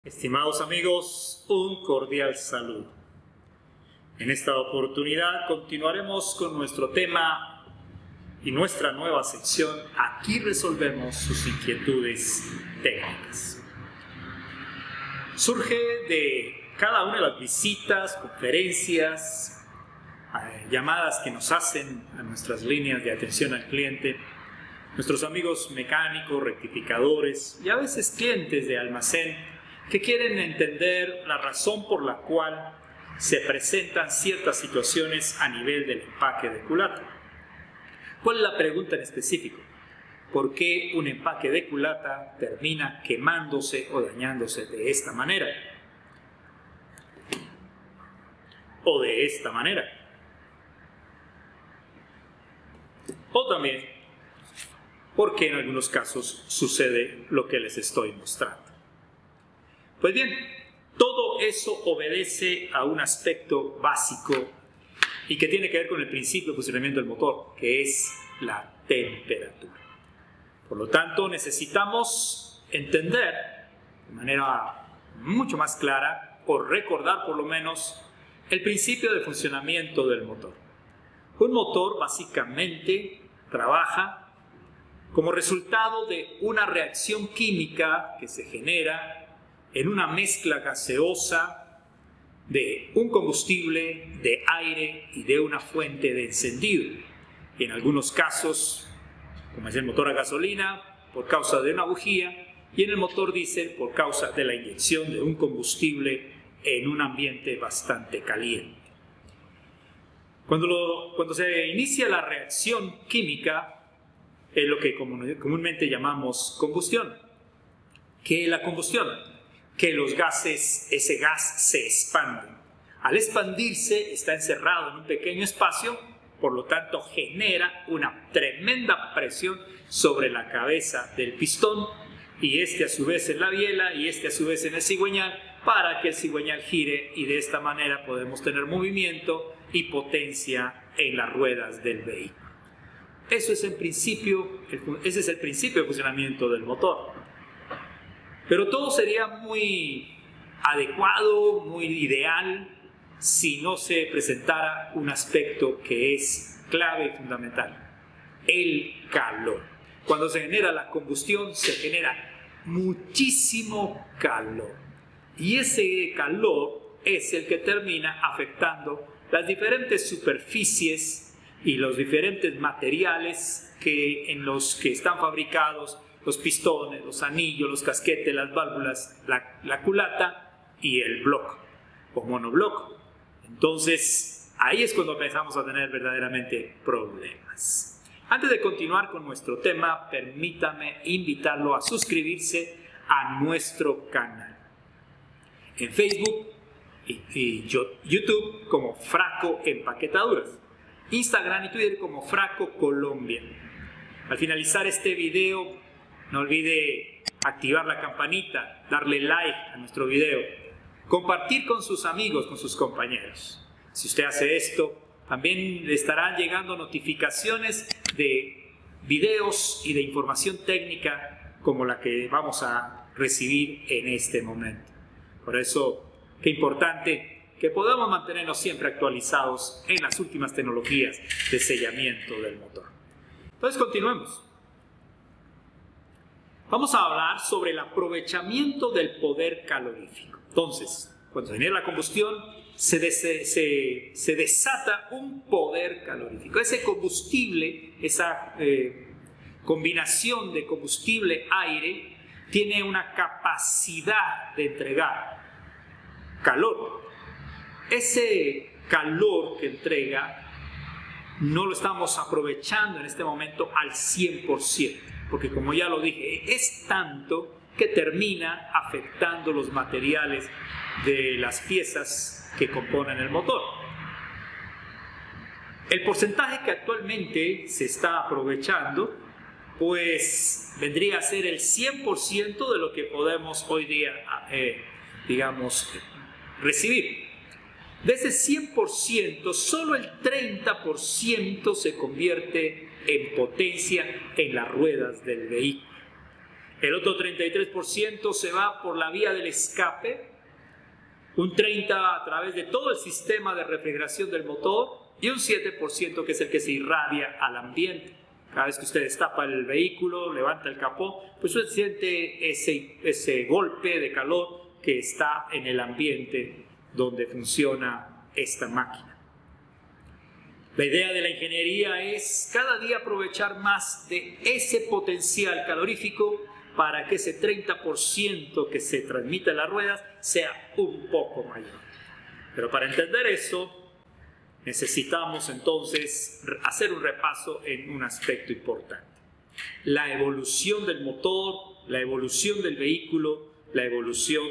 Estimados amigos, un cordial saludo. En esta oportunidad continuaremos con nuestro tema y nuestra nueva sección. Aquí resolvemos sus inquietudes técnicas. Surge de cada una de las visitas, conferencias, llamadas que nos hacen a nuestras líneas de atención al cliente, nuestros amigos mecánicos, rectificadores y a veces clientes de almacén que quieren entender la razón por la cual se presentan ciertas situaciones a nivel del empaque de culata. ¿Cuál es la pregunta en específico? ¿Por qué un empaque de culata termina quemándose o dañándose de esta manera? O de esta manera. O también, ¿por qué en algunos casos sucede lo que les estoy mostrando? Pues bien, todo eso obedece a un aspecto básico y que tiene que ver con el principio de funcionamiento del motor, que es la temperatura. Por lo tanto, necesitamos entender de manera mucho más clara, o recordar por lo menos, el principio de funcionamiento del motor. Un motor básicamente trabaja como resultado de una reacción química que se genera en una mezcla gaseosa de un combustible, de aire y de una fuente de encendido. Y en algunos casos, como es el motor a gasolina, por causa de una bujía, y en el motor diésel por causa de la inyección de un combustible en un ambiente bastante caliente. Cuando se inicia la reacción química, es lo que comúnmente llamamos combustión. ¿Qué es la combustión? Que los gases, ese gas se expande. Al expandirse está encerrado en un pequeño espacio, por lo tanto genera una tremenda presión sobre la cabeza del pistón y este a su vez en la biela y este a su vez en el cigüeñal para que el cigüeñal gire y de esta manera podemos tener movimiento y potencia en las ruedas del vehículo. Ese es el principio de funcionamiento del motor. Pero todo sería muy adecuado, muy ideal, si no se presentara un aspecto que es clave y fundamental: el calor. Cuando se genera la combustión, se genera muchísimo calor. Y ese calor es el que termina afectando las diferentes superficies y los diferentes materiales en los que están fabricados los pistones, los anillos, los casquetes, las válvulas, la culata y el bloque o monobloque. Entonces, ahí es cuando empezamos a tener verdaderamente problemas. Antes de continuar con nuestro tema, permítame invitarlo a suscribirse a nuestro canal. En Facebook y YouTube como Fraco Empaquetaduras. Instagram y Twitter como Fraco Colombia. Al finalizar este video, no olvide activar la campanita, darle like a nuestro video, compartir con sus amigos, con sus compañeros. Si usted hace esto, también le estarán llegando notificaciones de videos y de información técnica como la que vamos a recibir en este momento. Por eso, qué importante que podamos mantenernos siempre actualizados en las últimas tecnologías de sellamiento del motor. Entonces, continuemos. Vamos a hablar sobre el aprovechamiento del poder calorífico. Entonces, cuando se genera la combustión, se desata un poder calorífico. Ese combustible, esa combinación de combustible-aire, tiene una capacidad de entregar calor. Ese calor que entrega no lo estamos aprovechando en este momento al 100%. Porque como ya lo dije, es tanto que termina afectando los materiales de las piezas que componen el motor. El porcentaje que actualmente se está aprovechando, pues vendría a ser el 100% de lo que podemos hoy día, recibir. De ese 100%, solo el 30% se convierte en potencia en las ruedas del vehículo. El otro 33% se va por la vía del escape, un 30% a través de todo el sistema de refrigeración del motor y un 7% que es el que se irradia al ambiente. Cada vez que usted destapa el vehículo, levanta el capó, pues usted siente ese golpe de calor que está en el ambiente donde funciona esta máquina. La idea de la ingeniería es cada día aprovechar más de ese potencial calorífico para que ese 30% que se transmite en las ruedas sea un poco mayor. Pero para entender eso, necesitamos entonces hacer un repaso en un aspecto importante. La evolución del motor, la evolución del vehículo, la evolución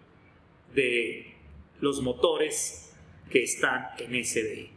de los motores que están en ese vehículo.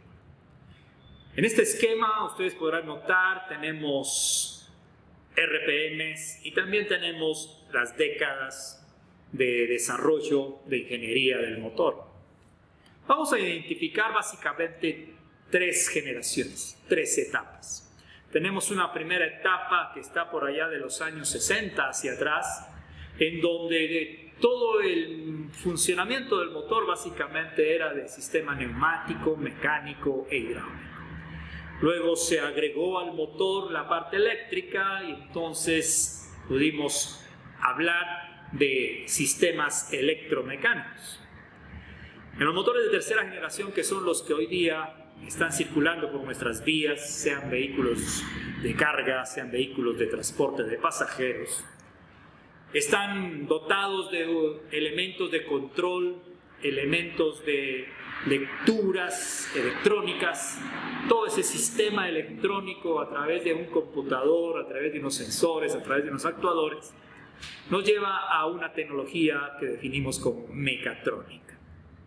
En este esquema ustedes podrán notar, tenemos RPMs y también tenemos las décadas de desarrollo de ingeniería del motor. Vamos a identificar básicamente 3 generaciones, 3 etapas. Tenemos una primera etapa que está por allá de los años 60 hacia atrás, en donde todo el funcionamiento del motor básicamente era de sistema neumático, mecánico e hidráulico. Luego se agregó al motor la parte eléctrica y entonces pudimos hablar de sistemas electromecánicos. En los motores de tercera generación, que son los que hoy día están circulando por nuestras vías, sean vehículos de carga, sean vehículos de transporte de pasajeros, están dotados de elementos de control, elementos de lecturas electrónicas, todo ese sistema electrónico a través de un computador, a través de unos sensores, a través de unos actuadores, nos lleva a una tecnología que definimos como mecatrónica.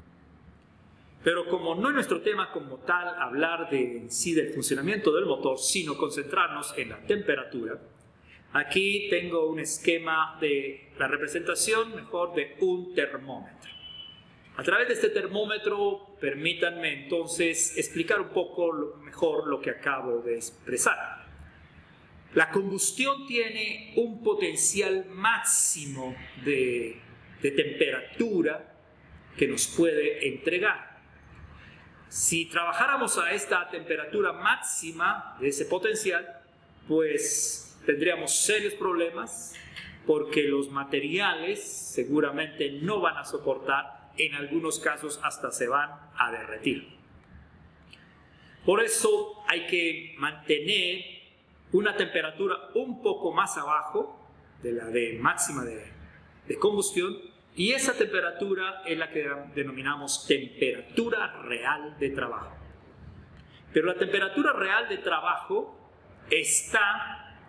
Pero como no es nuestro tema como tal hablar de en sí del funcionamiento del motor, sino concentrarnos en la temperatura, aquí tengo un esquema de la representación mejor de un termómetro. A través de este termómetro, permítanme entonces explicar un poco mejor lo que acabo de expresar. La combustión tiene un potencial máximo de temperatura que nos puede entregar. Si trabajáramos a esta temperatura máxima de ese potencial, pues tendríamos serios problemas porque los materiales seguramente no van a soportar. En algunos casos hasta se van a derretir. Por eso hay que mantener una temperatura un poco más abajo de la máxima de combustión, y esa temperatura es la que denominamos temperatura real de trabajo. Pero la temperatura real de trabajo está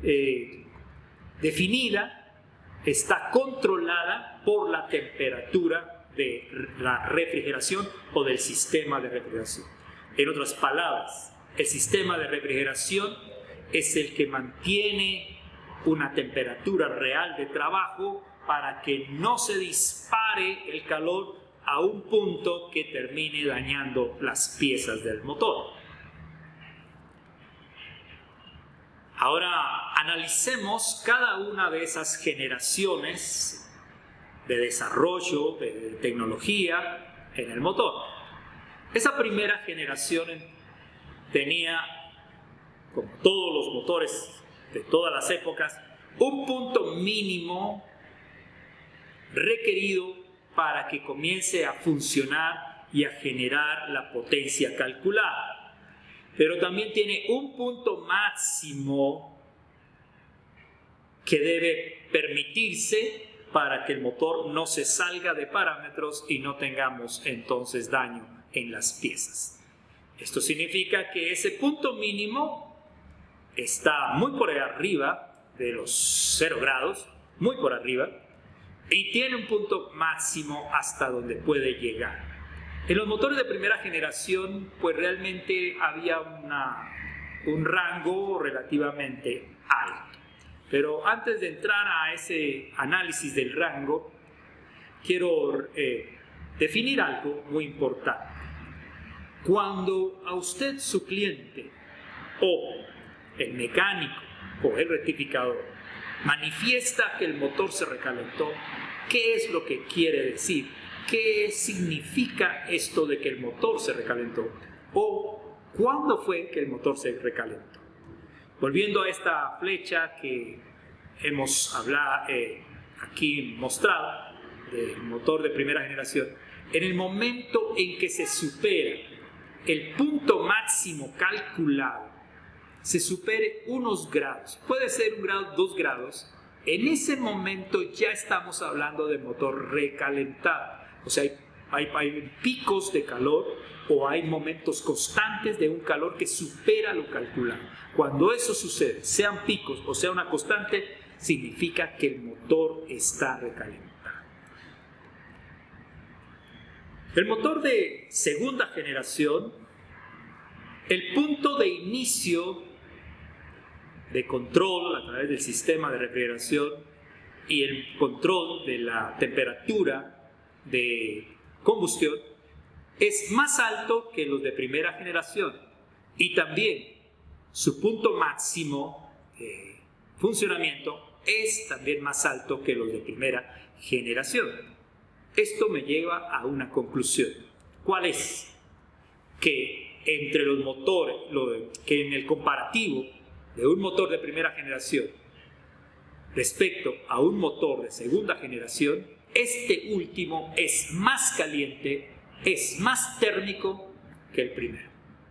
definida, está controlada por la temperatura de la refrigeración o del sistema de refrigeración. En otras palabras, el sistema de refrigeración es el que mantiene una temperatura real de trabajo para que no se dispare el calor a un punto que termine dañando las piezas del motor. Ahora analicemos cada una de esas generaciones de desarrollo, de tecnología en el motor. Esa primera generación tenía, como todos los motores de todas las épocas, un punto mínimo requerido para que comience a funcionar y a generar la potencia calculada. Pero también tiene un punto máximo que debe permitirse para que el motor no se salga de parámetros y no tengamos entonces daño en las piezas. Esto significa que ese punto mínimo está muy por arriba de los 0 grados, muy por arriba, y tiene un punto máximo hasta donde puede llegar. En los motores de primera generación, pues realmente había un rango relativamente alto. Pero antes de entrar a ese análisis del rango, quiero definir algo muy importante. Cuando a usted, su cliente, o el mecánico, o el rectificador, manifiesta que el motor se recalentó. ¿Qué es lo que quiere decir? ¿Qué significa esto de que el motor se recalentó? ¿O cuándo fue que el motor se recalentó? Volviendo a esta flecha que hemos hablado, aquí mostrado, del motor de primera generación, en el momento en que se supera el punto máximo calculado, se supere unos grados, puede ser 1 grado, 2 grados, en ese momento ya estamos hablando de motor recalentado. O sea, hay picos de calor o hay momentos constantes de un calor que supera lo calculado. Cuando eso sucede, sean picos o sea una constante, significa que el motor está recalentado. El motor de segunda generación, el punto de inicio de control a través del sistema de refrigeración y el control de la temperatura de combustión es más alto que los de primera generación, y también su punto máximo de funcionamiento es también más alto que los de primera generación. Esto me lleva a una conclusión. ¿Cuál es? Que entre los motores, que en el comparativo de un motor de primera generación respecto a un motor de segunda generación, este último es más caliente, es más térmico que el primero.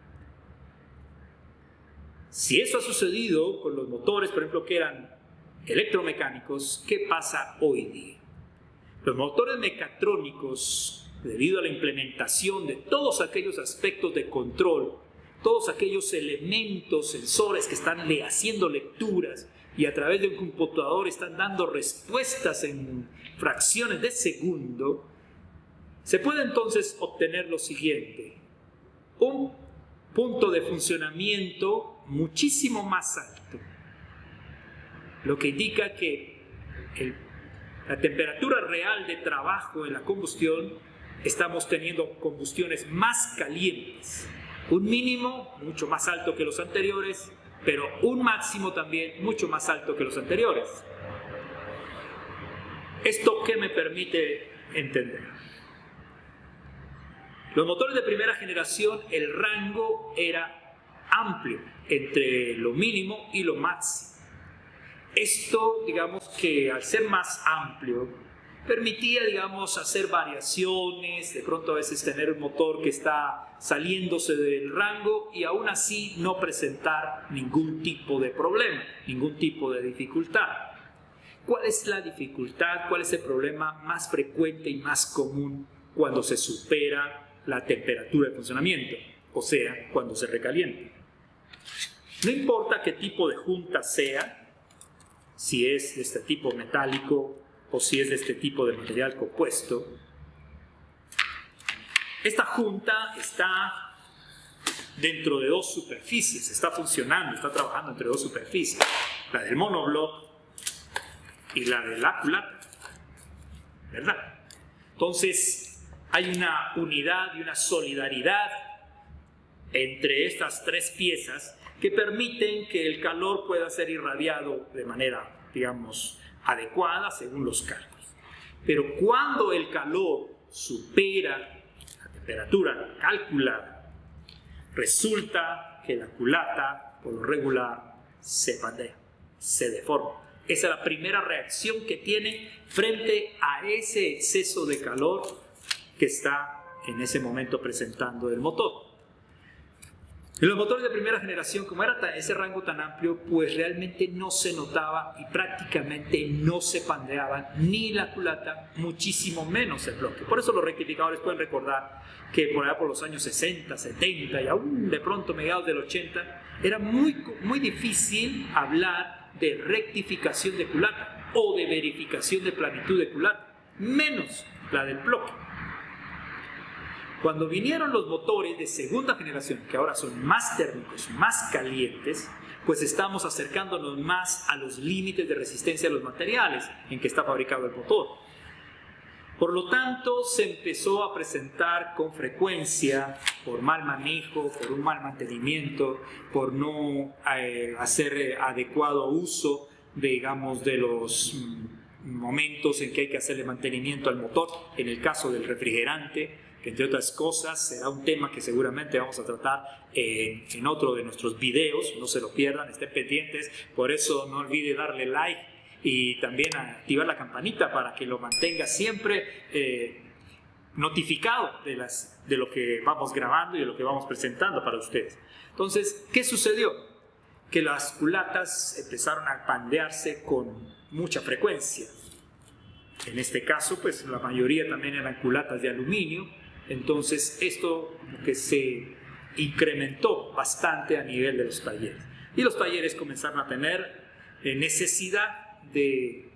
Si eso ha sucedido con los motores, por ejemplo, que eran electromecánicos, ¿qué pasa hoy día? Los motores mecatrónicos, debido a la implementación de todos aquellos aspectos de control, todos aquellos elementos, sensores que están haciendo lecturas y a través de un computador están dando respuestas en fracciones de segundo, se puede entonces obtener lo siguiente: un punto de funcionamiento muchísimo más alto, lo que indica que la temperatura real de trabajo en la combustión, estamos teniendo combustiones más calientes, un mínimo mucho más alto que los anteriores, pero un máximo también mucho más alto que los anteriores. ¿Esto qué me permite entender? Los motores de primera generación, el rango era amplio entre lo mínimo y lo máximo. Esto, digamos que al ser más amplio, permitía, digamos, hacer variaciones, de pronto a veces tener un motor que está saliéndose del rango y aún así no presentar ningún tipo de problema, ningún tipo de dificultad. ¿Cuál es la dificultad? ¿Cuál es el problema más frecuente y más común cuando se supera la temperatura de funcionamiento? O sea, cuando se recalienta. No importa qué tipo de junta sea, si es de este tipo metálico o si es de este tipo de material compuesto, esta junta está dentro de dos superficies, está funcionando, está trabajando entre dos superficies, la del monobloc y la de la culata, ¿verdad? Entonces hay una unidad y una solidaridad entre estas tres piezas que permiten que el calor pueda ser irradiado de manera, digamos, adecuada según los cálculos. Pero cuando el calor supera la temperatura calculada, resulta que la culata, por lo regular, se pandea, se deforma. Esa es la primera reacción que tiene frente a ese exceso de calor que está en ese momento presentando el motor. En los motores de primera generación, como era ese rango tan amplio, pues realmente no se notaba y prácticamente no se pandeaban ni la culata, muchísimo menos el bloque. Por eso los rectificadores pueden recordar que por allá por los años 60, 70 y aún de pronto mediados del 80, era muy difícil hablar de rectificación de culata o de verificación de planitud de culata, menos la del bloque. Cuando vinieron los motores de segunda generación, que ahora son más térmicos, más calientes, pues estamos acercándonos más a los límites de resistencia de los materiales en que está fabricado el motor. Por lo tanto, se empezó a presentar con frecuencia, por mal manejo, por un mal mantenimiento, por no hacer adecuado uso digamos, de los momentos en que hay que hacerle mantenimiento al motor, en el caso del refrigerante, que entre otras cosas será un tema que seguramente vamos a tratar en otro de nuestros videos. No se lo pierdan, estén pendientes. Por eso no olvide darle like y también activar la campanita para que lo mantenga siempre notificado de lo que vamos grabando y de lo que vamos presentando para ustedes. Entonces, ¿qué sucedió? Que las culatas empezaron a pandearse con mucha frecuencia. En este caso, pues la mayoría también eran culatas de aluminio. Entonces, esto que se incrementó bastante a nivel de los talleres. Y los talleres comenzaron a tener necesidad de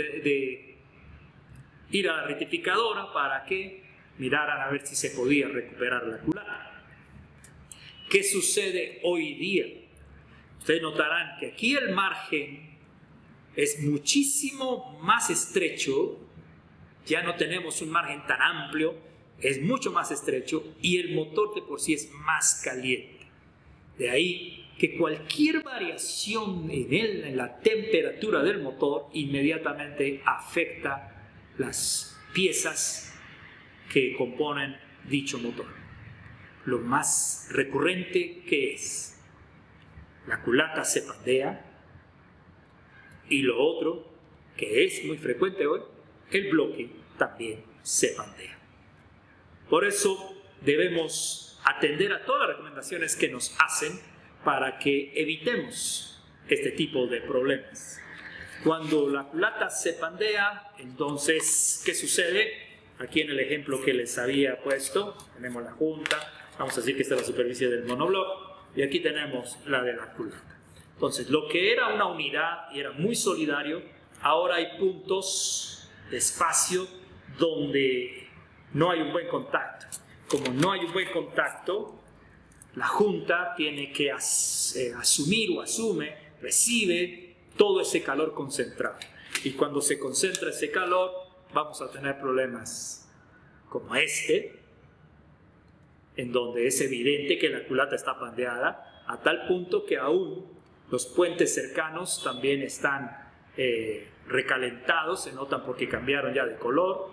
ir a la rectificadora para que miraran a ver si se podía recuperar la culata. ¿Qué sucede hoy día? Ustedes notarán que aquí el margen es muchísimo más estrecho. Ya no tenemos un margen tan amplio, es mucho más estrecho y el motor de por sí es más caliente. De ahí que cualquier variación en la temperatura del motor inmediatamente afecta las piezas que componen dicho motor. Lo más recurrente que es, la culata se pandea, y lo otro, que es muy frecuente hoy, el bloque también se pandea. Por eso debemos atender a todas las recomendaciones que nos hacen para que evitemos este tipo de problemas. Cuando la culata se pandea, entonces, ¿qué sucede? Aquí en el ejemplo que les había puesto, tenemos la junta, vamos a decir que esta es la superficie del monobloc, y aquí tenemos la de la culata. Entonces, lo que era una unidad y era muy solidario, ahora hay puntos de espacio donde no hay un buen contacto. Como no hay un buen contacto, la junta tiene que asumir o asume, recibe todo ese calor concentrado. Y cuando se concentra ese calor, vamos a tener problemas como este, en donde es evidente que la culata está pandeada, a tal punto que aún los puentes cercanos también están recalentados, se notan porque cambiaron ya de color.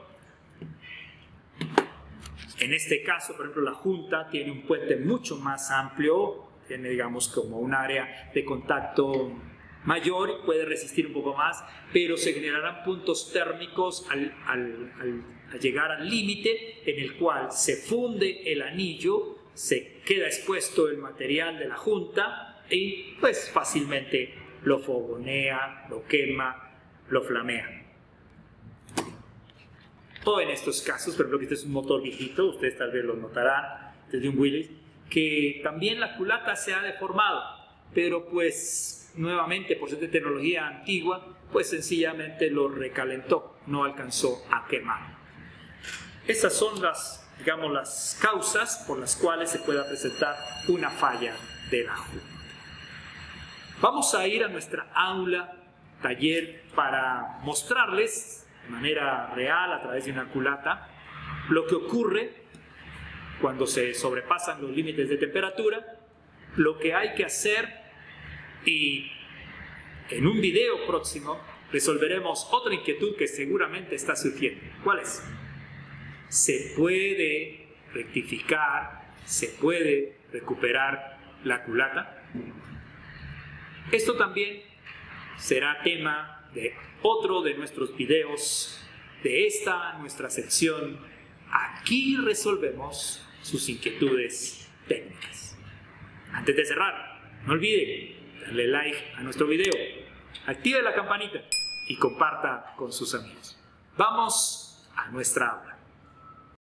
En este caso, por ejemplo, la junta tiene un puente mucho más amplio, tiene, digamos, como un área de contacto mayor y puede resistir un poco más, pero se generarán puntos térmicos al llegar al límite en el cual se funde el anillo, se queda expuesto el material de la junta y pues fácilmente lo fogonea, lo quema, lo flamea. O en estos casos, por ejemplo, que este es un motor viejito, ustedes tal vez lo notarán, desde un Willys, que también la culata se ha deformado, pero pues nuevamente por ser de tecnología antigua, pues sencillamente lo recalentó, no alcanzó a quemar. Esas son digamos, las causas por las cuales se pueda presentar una falla de la junta. Vamos a ir a nuestra aula, taller, para mostrarles de manera real, a través de una culata, lo que ocurre cuando se sobrepasan los límites de temperatura, lo que hay que hacer, y en un video próximo resolveremos otra inquietud que seguramente está surgiendo. ¿Cuál es? ¿Se puede rectificar, se puede recuperar la culata? Esto también será tema de otro de nuestros videos de esta nuestra sección. Aquí resolvemos sus inquietudes técnicas. Antes de cerrar, no olvide darle like a nuestro video, active la campanita y comparta con sus amigos. Vamos a nuestra aula.